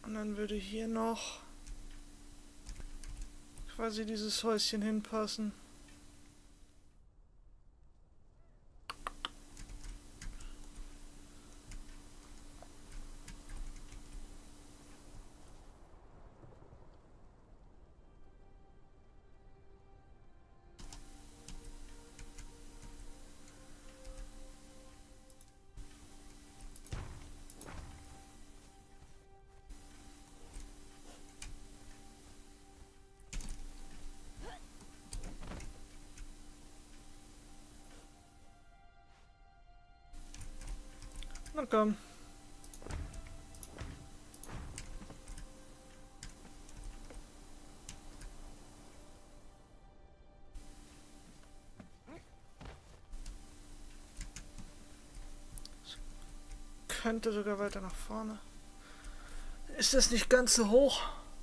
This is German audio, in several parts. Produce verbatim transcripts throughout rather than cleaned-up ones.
Und dann würde hier noch quasi dieses Häuschen hinpassen. Na komm. Könnte sogar weiter nach vorne. Ist das nicht ganz so hoch?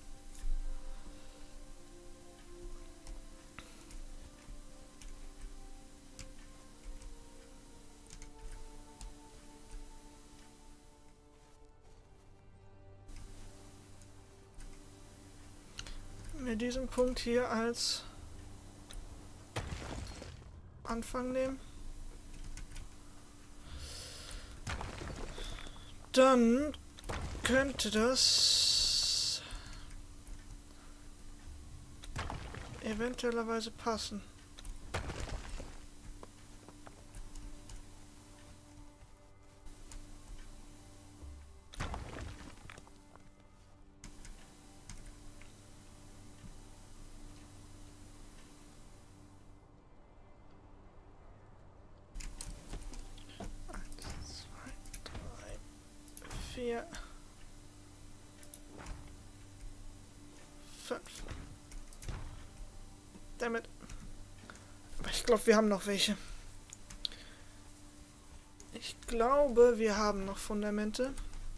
Wir diesen Punkt hier als Anfang nehmen. Dann könnte das eventuellerweise passen. Vier, fünf. Damit. Aber ich glaube, wir haben noch welche. Ich glaube, wir haben noch Fundamente.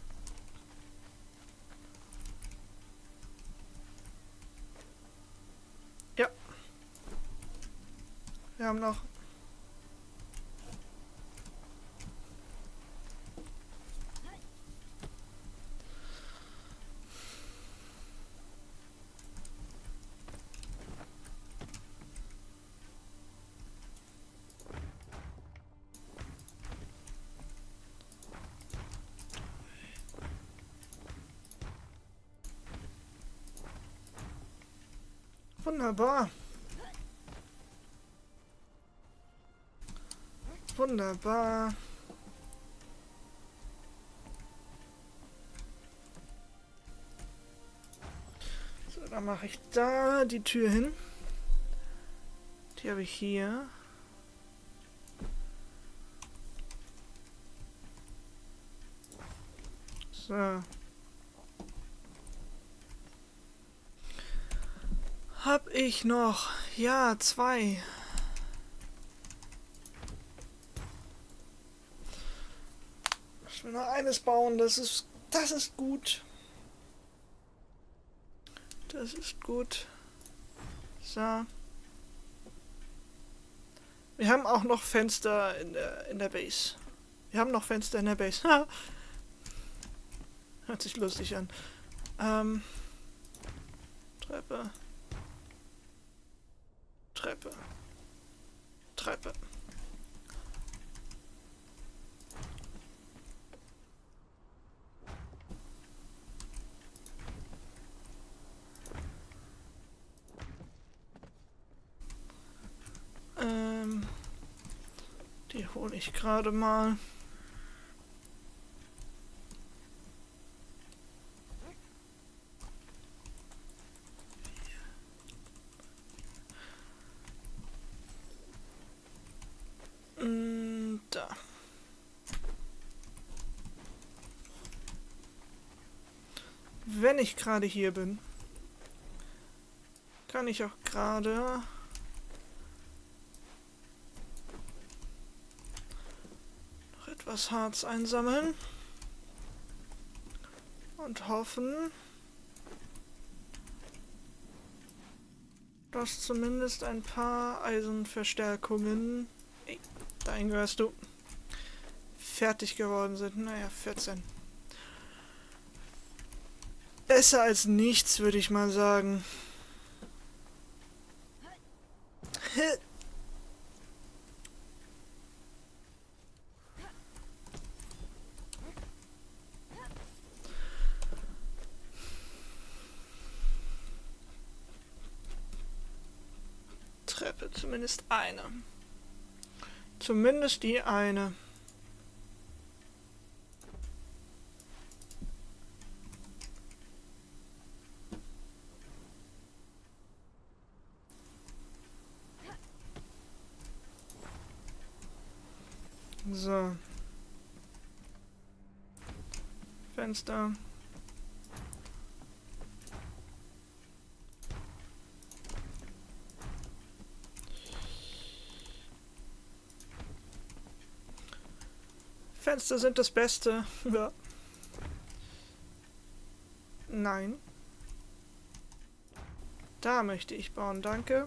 Ja. Wir haben noch. Wunderbar. Wunderbar. So, dann mache ich da die Tür hin. Die habe ich hier. So. Hab ich noch? Ja, zwei. Ich will nur eines bauen, das ist, das ist gut. Das ist gut. So. Wir haben auch noch Fenster in der, in der Base. Wir haben noch Fenster in der Base. Hört sich lustig an. Ähm. Treppe. Treppe. Treppe. Ähm, die hole ich gerade mal. Da. Wenn ich gerade hier bin, kann ich auch gerade noch etwas Harz einsammeln und hoffen, dass zumindest ein paar Eisenverstärkungen, ey, dahin gehörst du, fertig geworden sind. Naja, vierzehn. Besser als nichts, würde ich mal sagen. Treppe, zumindest eine. Zumindest die eine. So. Fenster. Fenster sind das Beste. Ja. Nein. Da möchte ich bauen, danke.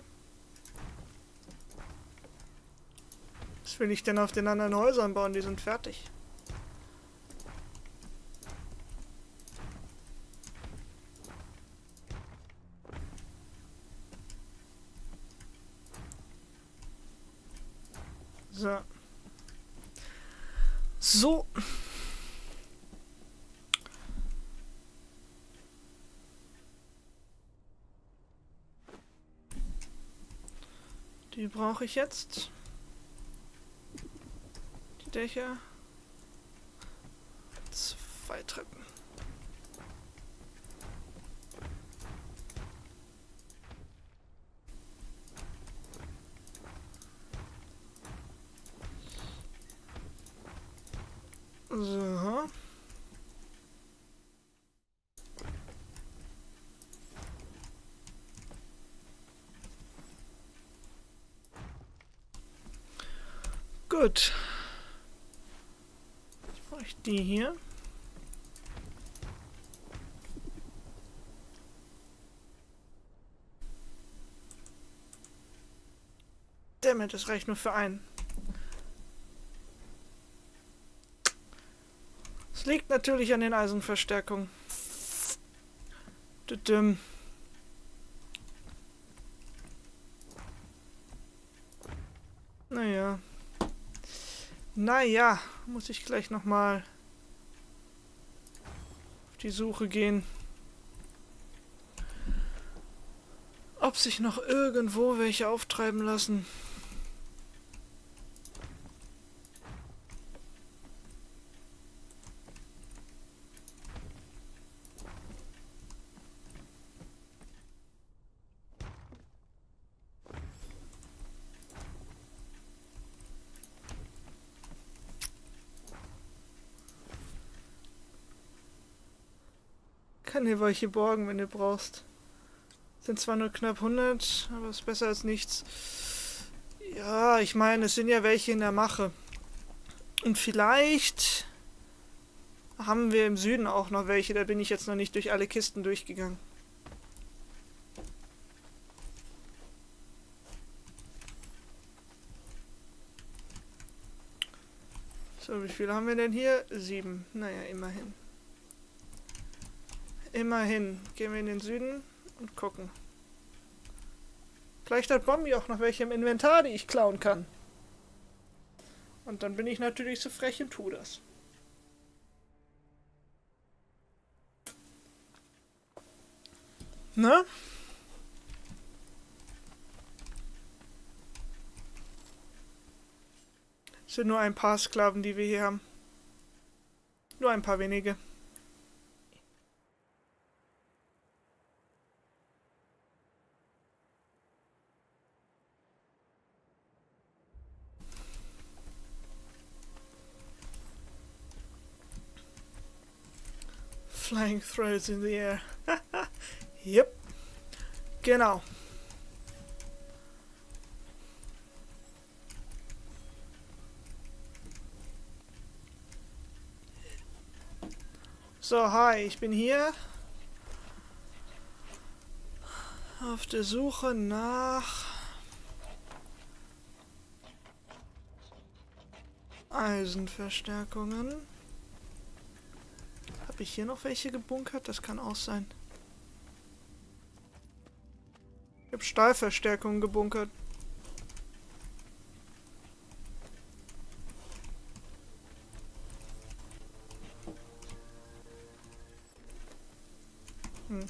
Was will ich denn auf den anderen Häusern bauen? Die sind fertig. So. So. Die brauche ich jetzt. Die Dächer. Zwei Treppen. So. Gut. Jetzt brauche ich die hier. Dammit, das reicht nur für einen. Es liegt natürlich an den Eisenverstärkungen. Düdüm. Naja. Naja, muss ich gleich nochmal auf die Suche gehen. Ob sich noch irgendwo welche auftreiben lassen. Kann dir welche borgen, wenn du brauchst. Sind zwar nur knapp hundert, aber ist besser als nichts. Ja, ich meine, es sind ja welche in der Mache. Und vielleicht haben wir im Süden auch noch welche, da bin ich jetzt noch nicht durch alle Kisten durchgegangen. So, wie viele haben wir denn hier? Sieben. Naja, immerhin. Immerhin. Gehen wir in den Süden und gucken. Vielleicht hat Bombi auch noch welche im Inventar, die ich klauen kann. Und dann bin ich natürlich so frech und tu das. Ne? Es sind nur ein paar Sklaven, die wir hier haben. Nur ein paar wenige. Flying throws in the air. Yep. Genau. So, hi, ich bin hier auf der Suche nach Eisenverstärkungen. Habe ich hier noch welche gebunkert? Das kann auch sein. habe Stahlverstärkung gebunkert. Hm.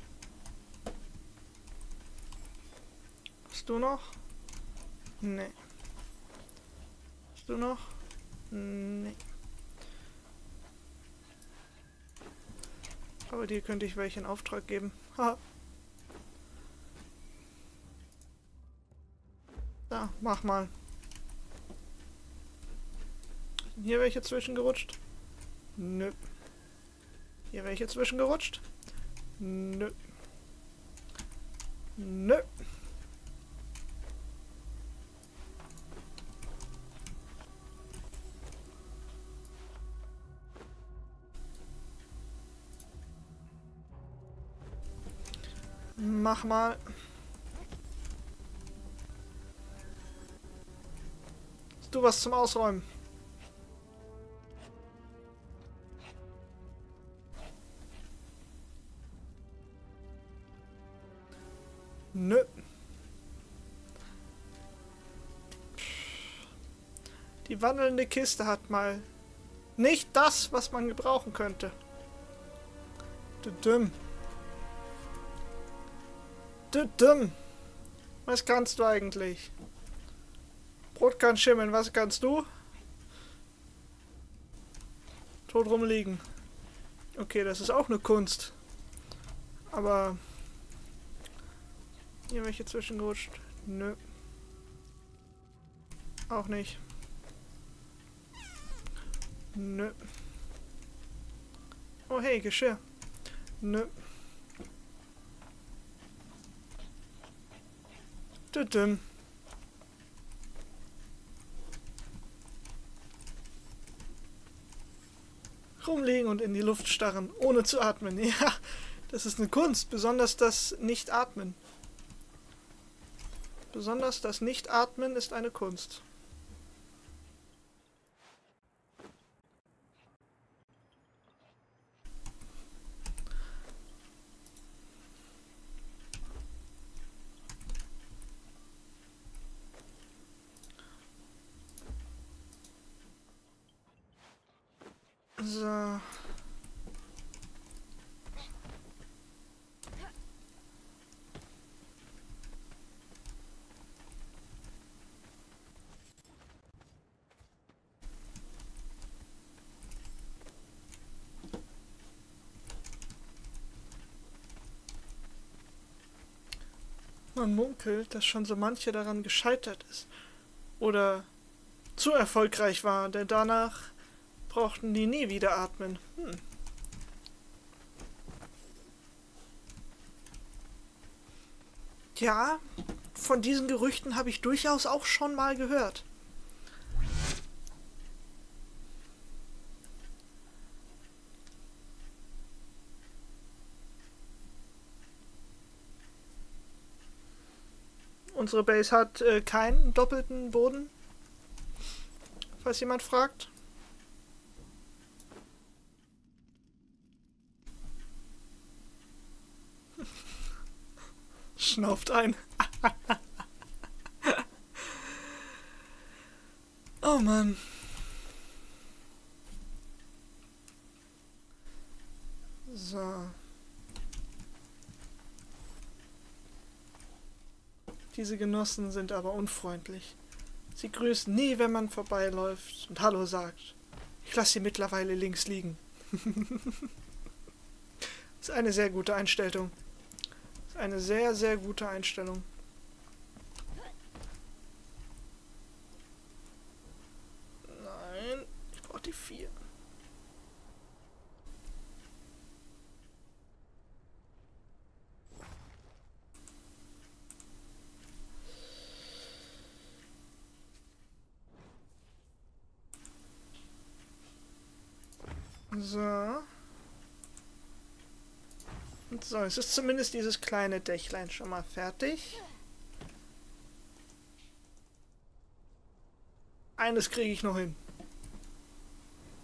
Hast du noch? Nee. Hast du noch? Nee. Aber dir könnte ich welche in Auftrag geben. Haha. Da, mach mal. Sind hier welche zwischengerutscht? Nö. Hier welche zwischengerutscht? Nö. Nö. Mach mal. Hast du was zum Ausräumen? Nö. Die wandelnde Kiste hat mal nicht das, was man gebrauchen könnte. Du dumm. Du dumm. Was kannst du eigentlich? Brot kann schimmeln, was kannst du? Tot rumliegen. Okay, das ist auch eine Kunst. Aber... Hier welche zwischengerutscht? Nö. Auch nicht. Nö. Oh hey, Geschirr. Nö. Du dumm. Rumliegen und in die Luft starren, ohne zu atmen. Ja, das ist eine Kunst. Besonders das Nicht-Atmen. Besonders das Nicht-Atmen ist eine Kunst. So. Man munkelt, dass schon so manche daran gescheitert ist. Oder zu erfolgreich war, denn danach brauchten die nie wieder atmen. Hm. Ja, von diesen Gerüchten habe ich durchaus auch schon mal gehört. Unsere Base hat äh, keinen doppelten Boden, falls jemand fragt. Schnauft ein. Oh Mann. So. Diese Genossen sind aber unfreundlich. Sie grüßen nie, wenn man vorbeiläuft und Hallo sagt. Ich lasse sie mittlerweile links liegen. Ist eine sehr gute Einstellung. Ist eine sehr, sehr gute Einstellung. Nein, ich brauche die vier. So. Und so, es ist zumindest dieses kleine Dächlein schon mal fertig. Eines kriege ich noch hin.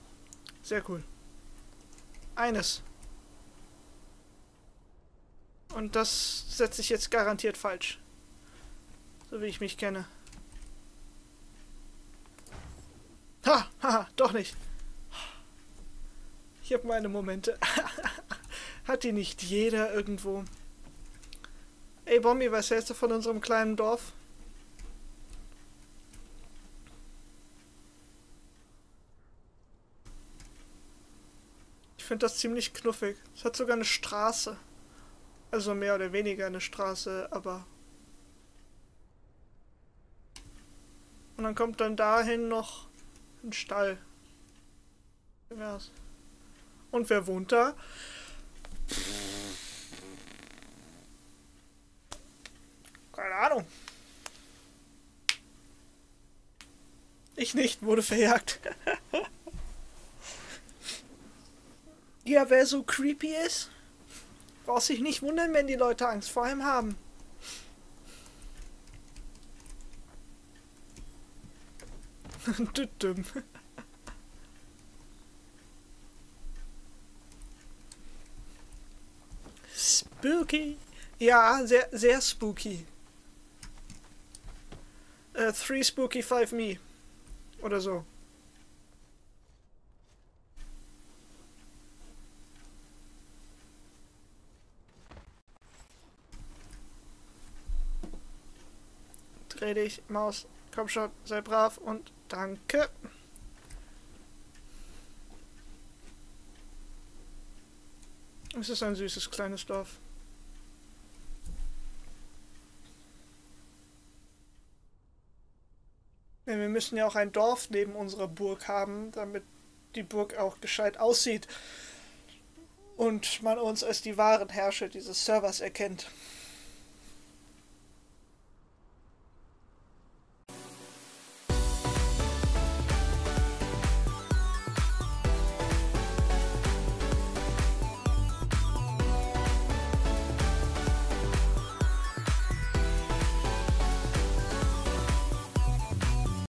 Sehr cool. Eines. Und das setze ich jetzt garantiert falsch. So wie ich mich kenne. Ha, haha, doch nicht. Ich habe meine Momente. Hat die nicht jeder irgendwo? Ey, Bombi, was hältst du von unserem kleinen Dorf? Ich finde das ziemlich knuffig. Es hat sogar eine Straße. Also mehr oder weniger eine Straße, aber... Und dann kommt dann dahin noch ein Stall. Wie wär's? Und wer wohnt da? Keine Ahnung. Ich nicht, wurde verjagt. Ja, wer so creepy ist, braucht sich nicht wundern, wenn die Leute Angst vor ihm haben. Düdüm. Spooky. Ja, sehr, sehr spooky. Uh, three spooky, five me. Oder so. Dreh dich, Maus. Komm schon, sei brav und danke. Es ist ein süßes kleines Dorf. Ja, wir müssen ja auch ein Dorf neben unserer Burg haben, damit die Burg auch gescheit aussieht und man uns als die wahren Herrscher dieses Servers erkennt.